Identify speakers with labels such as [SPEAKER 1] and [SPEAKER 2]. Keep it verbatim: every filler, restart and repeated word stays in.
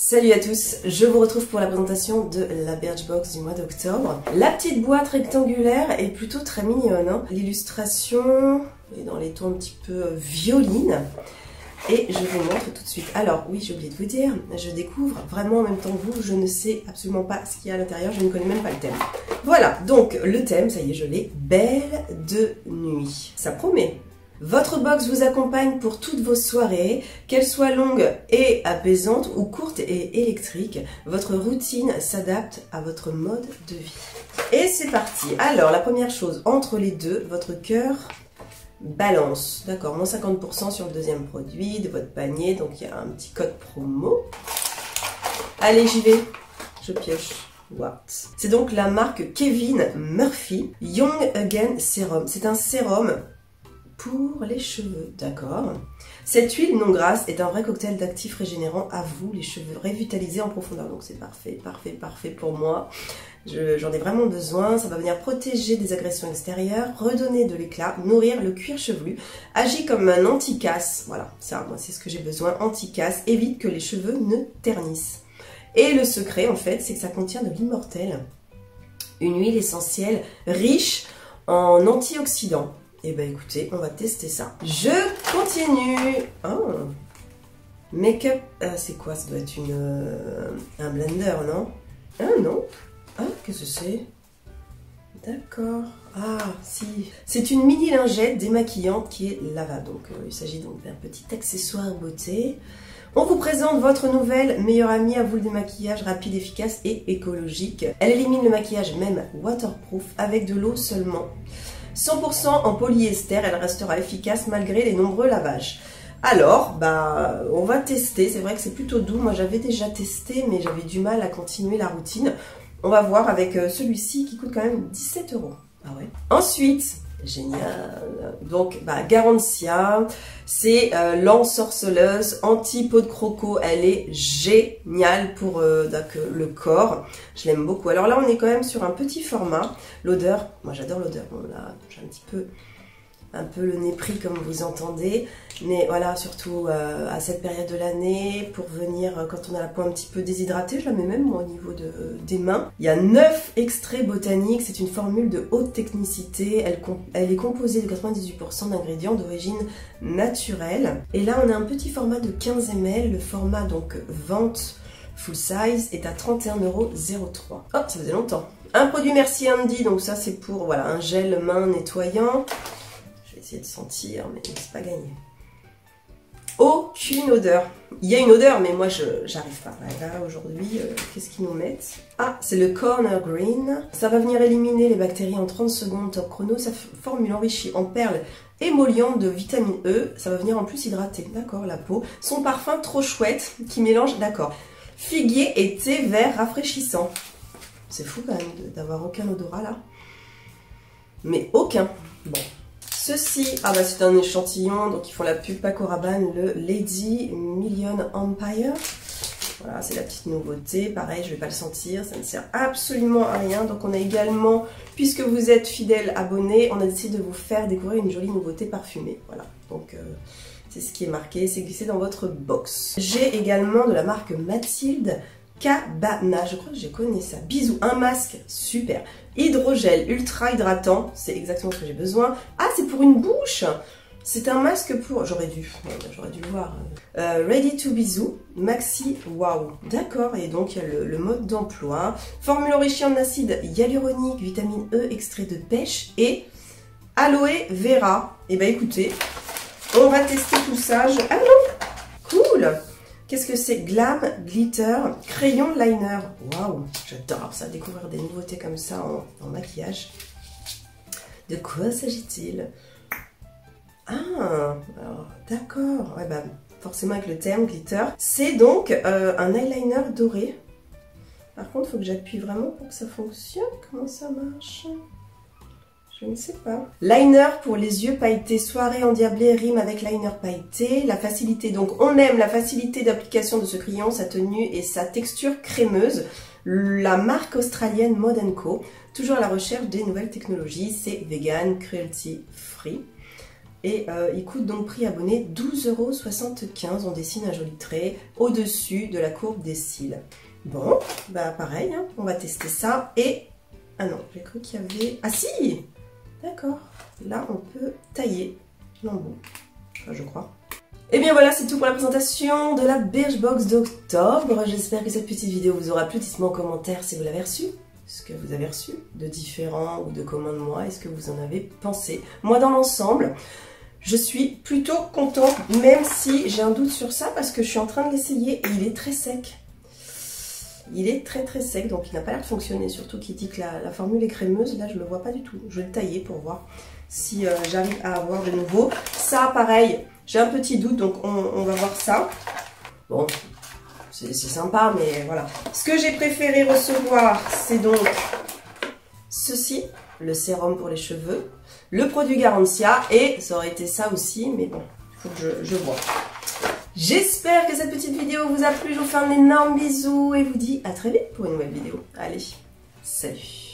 [SPEAKER 1] Salut à tous, je vous retrouve pour la présentation de la Birchbox du mois d'octobre. La petite boîte rectangulaire est plutôt très mignonne, hein. L'illustration est dans les tons un petit peu violines. Et je vous montre tout de suite. Alors oui, j'ai oublié de vous dire, je découvre vraiment en même temps que vous, je ne sais absolument pas ce qu'il y a à l'intérieur, je ne connais même pas le thème. Voilà, donc le thème, ça y est, je l'ai, Belle de nuit. Ça promet. Votre box vous accompagne pour toutes vos soirées, qu'elles soient longues et apaisantes ou courtes et électriques. Votre routine s'adapte à votre mode de vie. Et c'est parti. Alors, la première chose, entre les deux, votre cœur balance. D'accord, moins cinquante pour cent sur le deuxième produit de votre panier. Donc, il y a un petit code promo. Allez, j'y vais. Je pioche. What? C'est donc la marque Kevin Murphy Young Again Serum. C'est un sérum pour les cheveux, d'accord. Cette huile non grasse est un vrai cocktail d'actifs régénérants à vous, les cheveux revitalisés en profondeur. Donc c'est parfait, parfait, parfait pour moi. J'en ai vraiment besoin. Ça va venir protéger des agressions extérieures, redonner de l'éclat, nourrir le cuir chevelu. Agit comme un anti-casse. Voilà, ça, moi c'est ce que j'ai besoin. Anti-casse, évite que les cheveux ne ternissent. Et le secret, en fait, c'est que ça contient de l'immortel. Une huile essentielle riche en antioxydants. Et eh ben écoutez, on va tester ça. Je continue. Oh. Make-up. Ah, c'est quoi? Ça doit être une, euh, un blender, non? Ah non. Ah, qu'est-ce que c'est? D'accord. Ah, si. C'est une mini lingette démaquillante qui est lavable. Donc, euh, il s'agit donc d'un petit accessoire beauté. On vous présente votre nouvelle meilleure amie à vous le démaquillage rapide, efficace et écologique. Elle élimine le maquillage même waterproof avec de l'eau seulement. cent pour cent en polyester, elle restera efficace malgré les nombreux lavages. Alors, bah, on va tester. C'est vrai que c'est plutôt doux. Moi, j'avais déjà testé, mais j'avais du mal à continuer la routine. On va voir avec celui-ci qui coûte quand même dix-sept euros. Ah ouais. Ensuite, génial. Donc, bah, Garancia, c'est euh, l'ensorceleuse anti-peau de croco. Elle est géniale pour euh, donc, le corps. Je l'aime beaucoup. Alors là, on est quand même sur un petit format. L'odeur, moi j'adore l'odeur. Bon, là, j'ai un petit peu, un peu le nez pris comme vous entendez. Mais voilà, surtout euh, à cette période de l'année, pour venir, quand on a la peau un petit peu déshydratée, je la mets même moi, au niveau de, euh, des mains. Il y a neuf extraits botaniques, c'est une formule de haute technicité. Elle, elle est composée de quatre-vingt-dix-huit pour cent d'ingrédients d'origine naturelle. Et là, on a un petit format de quinze millilitres. Le format donc vente full size est à trente et un euros zéro trois. Oh, ça faisait longtemps. Un produit Merci Andy, donc ça c'est pour voilà, un gel main nettoyant. Je vais essayer de sentir, mais c'est pas gagné. Aucune odeur. Il y a une odeur, mais moi je j'arrive pas. Là aujourd'hui, euh, qu'est-ce qu'ils nous mettent? Ah, c'est le Corner Green. Ça va venir éliminer les bactéries en trente secondes top chrono. Sa formule enrichie en perles émollientes de vitamine E. Ça va venir en plus hydrater, d'accord, la peau. Son parfum trop chouette qui mélange, d'accord, figuier et thé vert rafraîchissant. C'est fou quand même d'avoir aucun odorat là. Mais aucun. Bon. Ceci, ah bah c'est un échantillon, donc ils font la pub Paco Rabanne, le Lady Million Empire. Voilà, c'est la petite nouveauté. Pareil, je ne vais pas le sentir, ça ne sert absolument à rien. Donc on a également, puisque vous êtes fidèle abonné, on a décidé de vous faire découvrir une jolie nouveauté parfumée. Voilà, donc euh, c'est ce qui est marqué, c'est glissé dans votre box. J'ai également de la marque Mathilde Cabana, je crois que je connais ça. Bisous, un masque, super. Hydrogel ultra hydratant, c'est exactement ce que j'ai besoin. Ah, c'est pour une bouche. C'est un masque pour... J'aurais dû, j'aurais dû le voir. Euh, Ready to Bisous, Maxi Wow. D'accord, et donc il y a le, le mode d'emploi. Formule enrichie en acide hyaluronique, vitamine E, extrait de pêche et aloe vera. Et bah écoutez, on va tester tout ça. Je... Ah non, cool. Qu'est-ce que c'est? Glam Glitter Crayon Liner. Waouh, j'adore ça, découvrir des nouveautés comme ça en, en maquillage. De quoi s'agit-il? Ah, d'accord. Ouais, bah, forcément avec le thème glitter. C'est donc euh, un eyeliner doré. Par contre, il faut que j'appuie vraiment pour que ça fonctionne. Comment ça marche? Je ne sais pas. Liner pour les yeux pailletés. Soirée endiablée rime avec liner pailleté. La facilité, donc on aime la facilité d'application de ce crayon, sa tenue et sa texture crémeuse. La marque australienne Mod and Co. Toujours à la recherche des nouvelles technologies. C'est vegan, cruelty free. Et euh, il coûte donc prix abonné douze euros soixante-quinze. On dessine un joli trait au-dessus de la courbe des cils. Bon, bah pareil, hein, on va tester ça. Et... ah non, j'ai cru qu'il y avait... ah si! D'accord, là on peut tailler l'embout, enfin, je crois. Et bien voilà, c'est tout pour la présentation de la Birchbox d'octobre. J'espère que cette petite vidéo vous aura plu. Dites-moi en commentaire si vous l'avez reçue, ce que vous avez reçu de différents ou de commun de moi, et ce que vous en avez pensé. Moi dans l'ensemble, je suis plutôt contente, même si j'ai un doute sur ça parce que je suis en train de l'essayer et il est très sec. Il est très très sec, donc il n'a pas l'air de fonctionner, surtout qu'il dit que la, la formule est crémeuse. Là je ne le vois pas du tout. Je vais le tailler pour voir si euh, j'arrive à avoir de nouveau. Ça pareil, j'ai un petit doute, donc on, on va voir ça. Bon, c'est sympa, mais voilà. Ce que j'ai préféré recevoir, c'est donc ceci, le sérum pour les cheveux, le produit Garantia, et ça aurait été ça aussi, mais bon, il faut que je, je vois. J'espère que cette petite vidéo vous a plu, je vous fais un énorme bisou et vous dis à très vite pour une nouvelle vidéo. Allez, salut!